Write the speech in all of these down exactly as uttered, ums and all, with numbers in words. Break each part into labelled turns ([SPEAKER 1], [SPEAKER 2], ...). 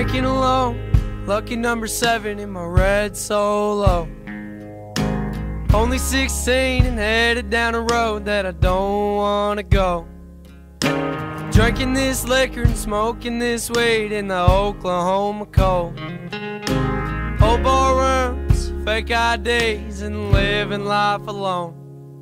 [SPEAKER 1] Drinking alone, lucky number seven in my red Solo. Only sixteen and headed down a road that I don't wanna go. Drinking this liquor and smoking this weed in the Oklahoma cold. Old bar rooms, fake I Ds, and living life alone.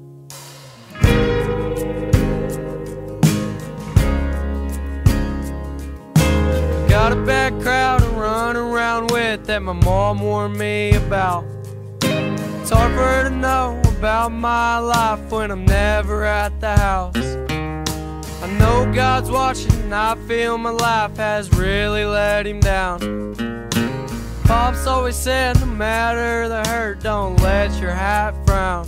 [SPEAKER 1] Got a bad crowd to run around with that my mom warned me about. It's hard for her to know about my life when I'm never at the house. I know God's watching and I feel my life has really let him down. Pops always said no matter the hurt, don't let your hat frown.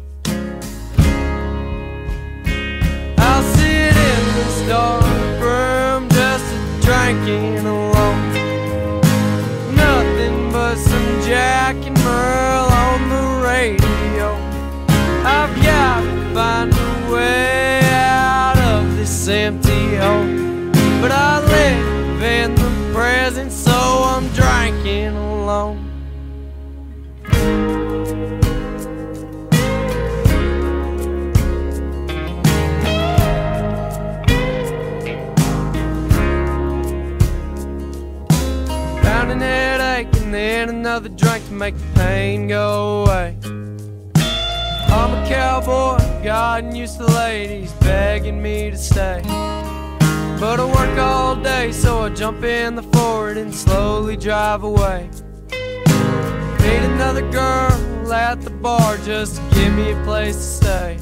[SPEAKER 1] I'll sit in this dark room just a drinking alone. Nothing but some Jack and Merle on the radio. I've got to find a way out of this empty hole, but I live in the present, so I'm drinking alone. Found an headache and then another drink to make the pain go away. I'm a cowboy, gotten used to ladies begging me to stay. But I work all day, so I jump in the Ford and slowly drive away. Meet another girl at the bar just to give me a place to stay.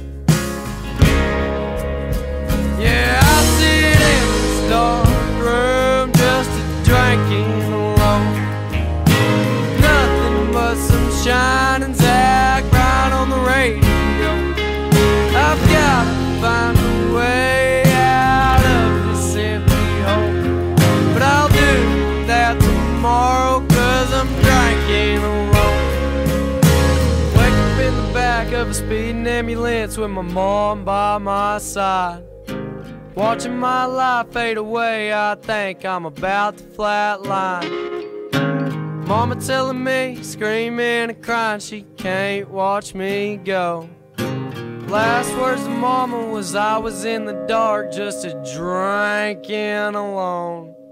[SPEAKER 1] Yeah, I sit in this dark room just a drinking alone. Nothing but some shining Zach right on the radio. I've got to find a way out of this empty hole, but I'll do that tomorrow, cause I'm drinking alone. Wake up in the back of a speeding ambulance with my mom by my side, watching my life fade away. I think I'm about to flatline. Mama telling me, screaming and crying, she can't watch me go. Last words of mama was I was in the dark just a drinking alone.